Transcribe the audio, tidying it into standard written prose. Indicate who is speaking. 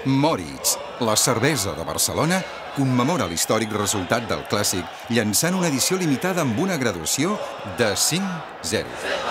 Speaker 1: Moritz, la cervesa de Barcelona, commemora l'històric resultat del clàssic llançant una edició limitada amb una graduació de 5-0.